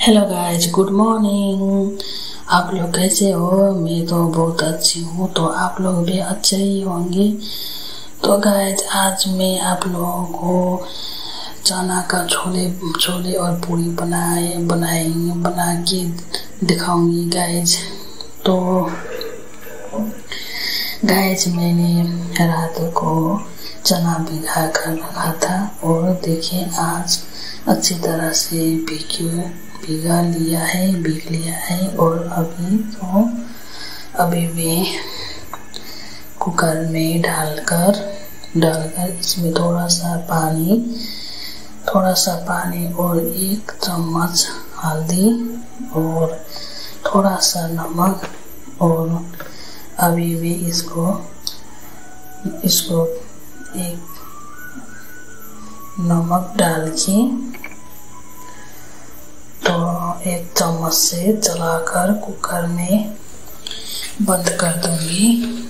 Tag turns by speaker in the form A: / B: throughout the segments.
A: Hello guys, good morning. आप लोग कैसे हो? मैं तो बहुत अच्छी हूँ, तो आप लोग भी अच्छे ही होंगे। तो गाइज, आज मैं आप लोगों को चना का छोले और पूरी बना के दिखाऊंगी गाइज। तो गाइज, मैंने रात को चना भिगा कर रखा था और देखिए आज अच्छी तरह से भीग लिया है। और अभी मैं कुकर में डालकर इसमें थोड़ा सा पानी और 1 चम्मच हल्दी और थोड़ा सा नमक, और अभी मैं इसको एक नमक डाल के तो 1 चम्मच से चलाकर कुकर में बंद कर दूंगी।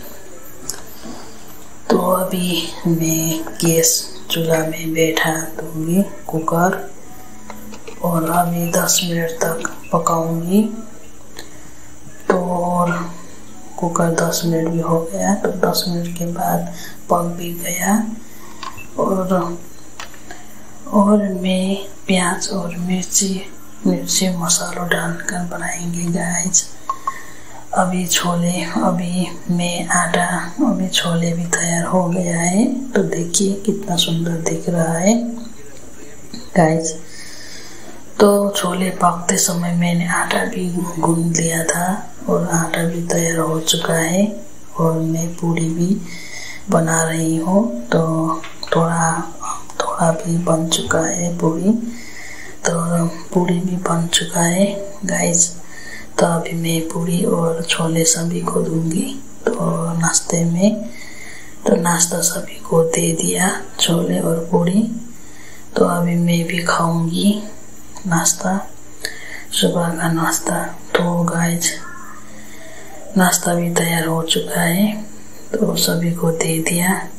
A: तो अभी मैं गैस चूल्हा में बैठा दूंगी कुकर, और अभी 10 मिनट तक पकाऊंगी। तो और कुकर 10 मिनट भी हो गया, तो 10 मिनट के बाद पक भी गया। और मैं प्याज और मिर्ची मसालों डालकर बनाएंगे गाइज। अभी छोले भी तैयार हो गया है, तो देखिए कितना सुंदर दिख रहा है गाइज। तो छोले पकते समय मैंने आटा भी गूंद लिया था और आटा भी तैयार हो चुका है, और मैं पूरी भी बना रही हूँ। तो थोड़ा भी बन चुका है पूरी, तो पूरी भी बन चुका है गाइज। तो अभी मैं पूरी और छोले सभी को दूंगी। तो नाश्ता सभी को दे दिया, छोले और पूरी। तो अभी मैं भी खाऊंगी नाश्ता, सुबह का नाश्ता। तो गाइज, नाश्ता भी तैयार हो चुका है, तो सभी को दे दिया।